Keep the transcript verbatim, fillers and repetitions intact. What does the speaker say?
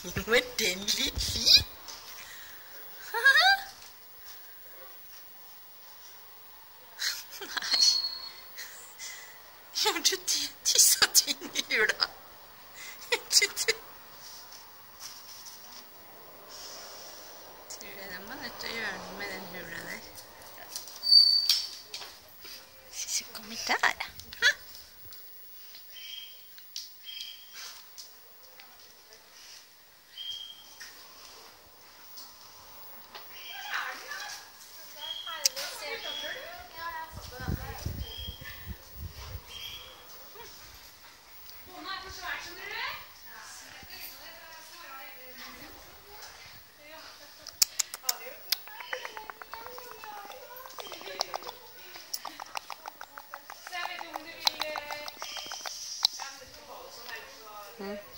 Men den litt fin. Nei. Gjør du det? Tisset du inn i hula? Gjør du det? Tror jeg de var nødt til å gjøre noe med den hula der. Synes jeg kom ikke der. Mm.